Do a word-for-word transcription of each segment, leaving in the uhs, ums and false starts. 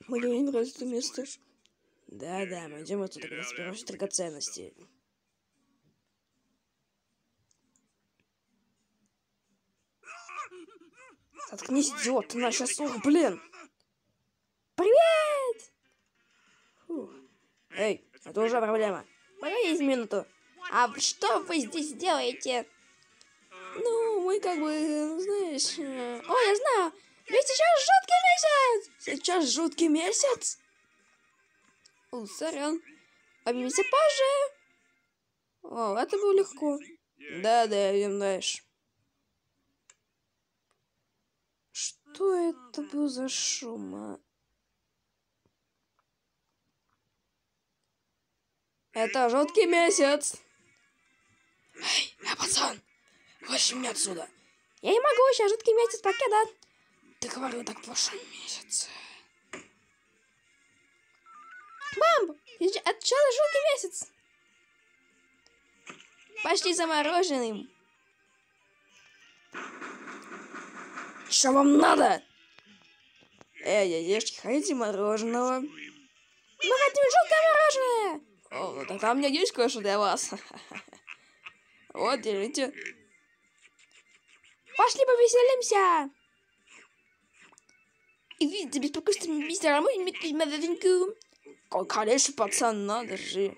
Мне не нравится это место. Да-да, мы идем отсюда, когда собираем драгоценности. Заткнись, идиот, ты наша сука, блин. Привет! Фух. Эй, это уже проблема. Погодите минуту. А что вы здесь делаете? Ну, мы как бы, знаешь... Э... О, я знаю! Ведь сейчас жуткий месяц! Сейчас жуткий месяц? О, сорян. Обнимемся позже. О, это было легко. Да-да, идем дальше. Что это был за шум, а? Это жуткий месяц. Эй, я пацан, вышли меня отсюда. Я не могу, сейчас жуткий месяц покидать. Ты говорил так в прошлом месяце. Мам, это сейчас жуткий месяц. Пошли за мороженым. Что вам надо? Эй, дядешки, хотите мороженого? Мы хотим жуткое мороженое. О, ну тогда у меня есть кое-что для вас. Вот, держите. Пошли повеселимся. Извините, беспокойство мистера Муинмитку. Конечно, пацан, надо же.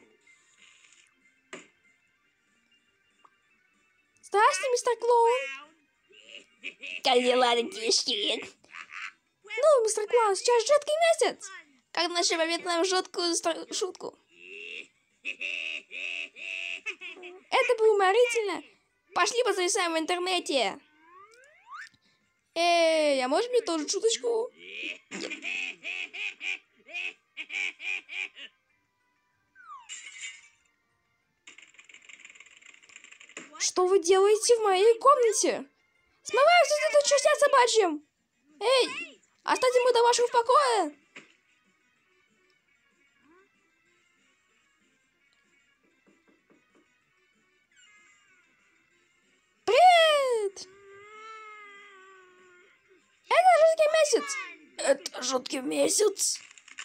Здравствуйте, мистер Клоун. Как дела, детишки? Ну, мистер Клоун, сейчас жуткий месяц. Как насчет пометить нам жуткую шутку? Это было уморительно. Пошли позависаем в интернете. Эй, а можешь мне тоже шуточку? Нет. Что вы делаете в моей комнате? Смываем все это чертя собачьим. Эй, оставьте мы до вашего покоя. Привет! Это жуткий месяц. Это жуткий месяц.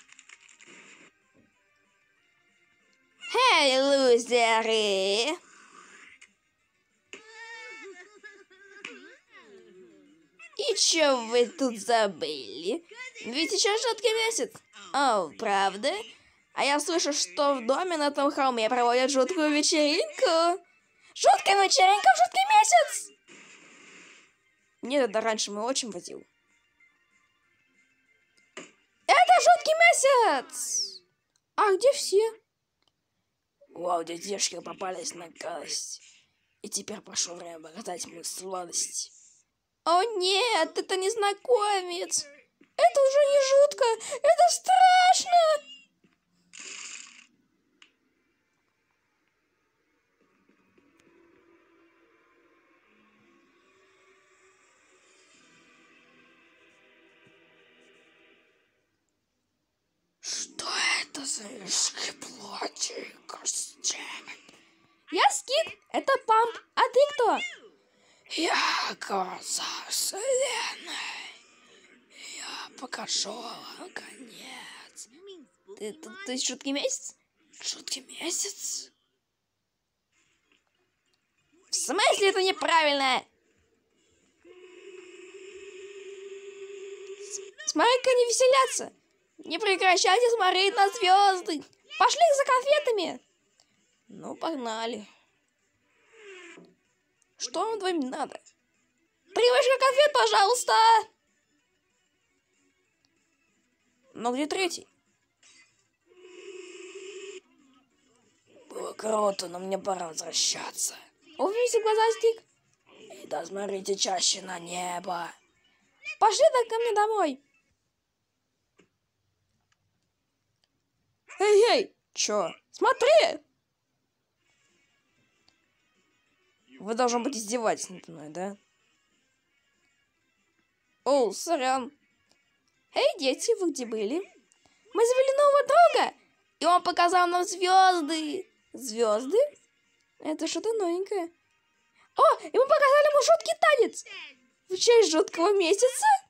Эй, лузеры! И чё вы тут забыли? Ведь сейчас жуткий месяц. О, правда? А я слышу, что в доме на том холме проводят жуткую вечеринку. Жуткая вечеринка в жуткий месяц! Нет, это раньше мы очень водил. Это жуткий месяц! А где все? Вау, детишки попались на гадость. И теперь прошло время показать мне сладость. О нет, это незнакомец. Это уже не жутко, это страшно. Что это за мешки плоти и костей? Я Скит, это Памп, а ты кто? Я глаза вселенной. Я покажу вам конец. Ты, ты, ты жуткий месяц? Жуткий месяц? В смысле это неправильно? Смотри-ка, они веселятся. Не прекращайте смотреть на звезды. Пошли за конфетами. Ну, погнали. Что вам двоим надо? Три вышка конфет, пожалуйста. Но где третий? Было круто, но мне пора возвращаться. Увидите глаза, Стик. И да смотрите чаще на небо. Пошли так ко мне домой. Эй, эй, чё? Смотри! Вы должны быть издеваться надо мной, да? О, сорян. Эй, дети, вы где были? Мы завели нового друга, и он показал нам звезды. Звезды? Это что-то новенькое. О, и мы показали ему жуткий танец. В честь жуткого месяца?